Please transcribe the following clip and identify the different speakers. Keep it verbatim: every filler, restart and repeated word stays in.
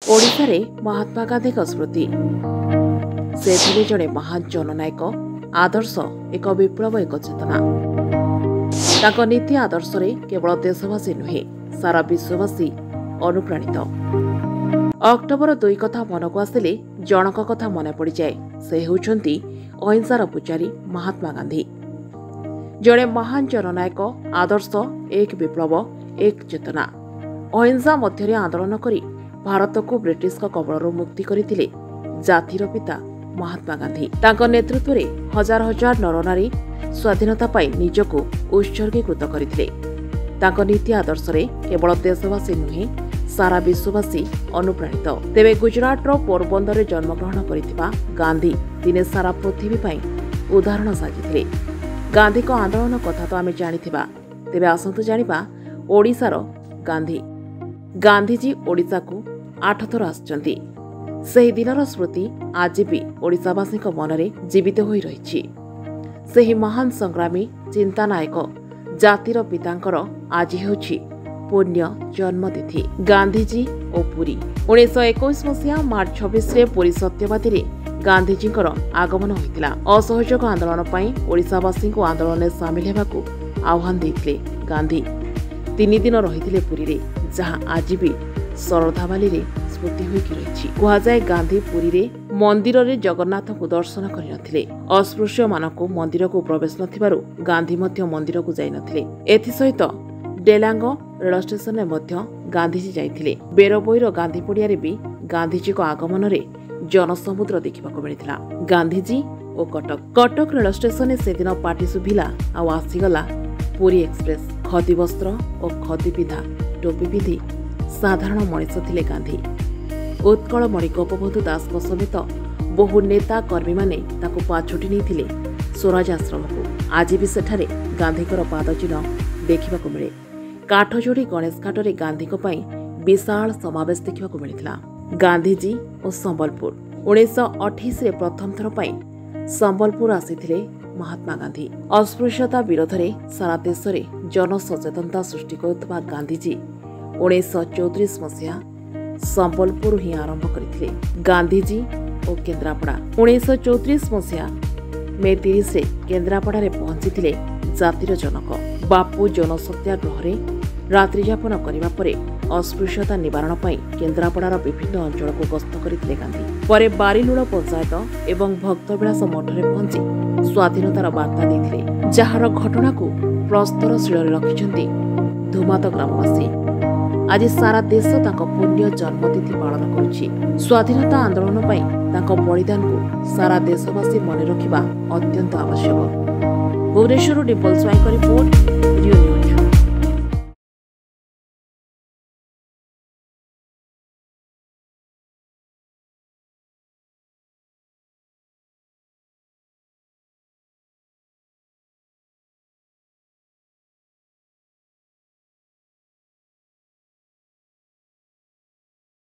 Speaker 1: ओडिशारे महात्मा गांधी स्मृति से थे जड़े महान जननायक आदर्श एक विप्लव एक चेतना ताको नीति आदर्श रे केवल देशवासी नुहे सारा विश्ववासी अनुप्राणित। अक्टोबर दुई कथा मन को आसिले जनक कथा मन पड़ जाए से होउछंती अहिंसार पुजारी महात्मा गांधी। जड़े महान जननायक आदर्श एक विप्लव एक चेतना अहिंसा मध्य आंदोलन करी भारत को ब्रिटिश कबलरू मुक्ति करथिले जातिर पिता महात्मा गांधी। तांको नेतृत्व में हजार हजार नरनारी स्वाधीनता पाई निजको उत्सर्गीकृत करथिले। तांको नीति आदर्श रे केवल देशवासी नुहे सारा विश्ववासी अनुप्राणित। तेबे गुजरात रो पोरबंदर जन्मग्रहण करिथिबा गांधी दिने सारा पृथ्वी पाई उदाहरण साजिथिले। गांधी को आंदोलन कथा तो आमे जानिथिबा, तेबे आसंतु जानिबा ओडिसार गांधी। गांधीजी ओडिसा को आठ थर आसचंती। सेही दिनर स्मृति आज भी ओडिसावासी मनरे जीवित होई रहिछि। सेही महान संग्रामी चिंतानायक जातिर पितांकर आज हेउछि पुण्य जन्मतिथि। गांधीजी ओ पुरी उन्नीस इक्कीस मसीहा मार्च छब्बीस रे पुरी सत्यवादी रे गांधीजींकर आगमन होइतिला। असहयोग आंदोलन पई ओडिसावासी को आंदोलन में शामिल हेबाकू आह्वान देथिले गांधी। तीन दिन रहिथिले पुरी रे, जहां आज भी श्रद्धावाली रे स्मृति होइकी रहिछि। कुहा जाय गांधी पुरी रे मंदिर रे जगन्नाथ को दर्शन करि नथिले। अस्पृश्य मानको मंदिर को प्रवेश नथिबारु गांधी मध्य मंदिर को जाई नथिले। एथि सहित डेलांग रेल स्टेशन में मध्य गांधीजी जाइथिले। बेरबोईर गांधी पड़िया रे भी गांधीजी को आगमन रे जनसमुद्र देखिबाको मिलिथिला। गांधीजी ओ कटक कटक रेल स्टेशन से दिन पार्टी सुभिला आ आसीगला पुरी एक्सप्रेस। खदी वस्त्र और खदी पिधा टोपी पिधि साधारण मनीष थिले गांधी। उत्कलमणि गोपबंधु दास समेत बहु नेता कर्मी माने ताको पाछोटी नहीं थिले स्वराज आश्रम को। आज भी सेठारे गांधीकर पादचिन्ह देखिबाको मिले। काठजोड़ी गणेश घाटरे गांधी को पई विशाल समावेश देखिबाको मिलिथिला। गांधीजी और संबलपुर उन्नीस अठाईस रे प्रथम थर पई संबलपुर आसीथिले महात्मा गांधी। अस्पृश्यता विरोध रे सारा देश रे जन सचेतनता सृष्टि करुवा गांधीजी उन्नीस चौतीस मसीहा संबलपुर ही आरंभ करथिले। गांधीजी और केन्द्रापड़ा उन्नीस चौतीस मसीहा मे तीस रे केन्द्रापड़ा रे पहुंची जातिर जनक। बापू जन सत्याग्रह रे रात्रि यापन करने परे अस्पृश्यता निवारण पई केन्द्रापड़ार विभिन्न अंचल को गस्त करथिले गांधी। परे बारिलुड़ पंचायत एवं भक्तविलास मठरे पहुंची स्वाधीनतार बार्ता देथिले, जहार घटना को प्रस्तर शिଳରେ रखिछंती धुमात ग्रामवासी। आज सारा देश तांको पुण्य जन्मतिथि पालन करुछि। स्वाधीनता आंदोलन पई तांको बलिदान को सारा देशवासी मने रखिबा अत्यंत आवश्यक। भुवनेश्वर डिम्पल स्वाईंक रिपोर्ट।